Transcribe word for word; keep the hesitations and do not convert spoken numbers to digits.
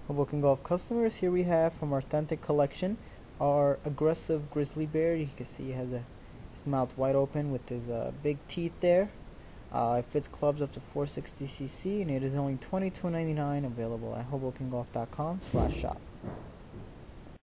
Hoboken Golf customers, here we have from our authentic collection our aggressive grizzly bear. You can see he has a, his mouth wide open with his uh, big teeth there. Uh, it fits clubs up to four sixty c c and it is only twenty-two ninety-nine, available at hoboken golf dot com slash shop.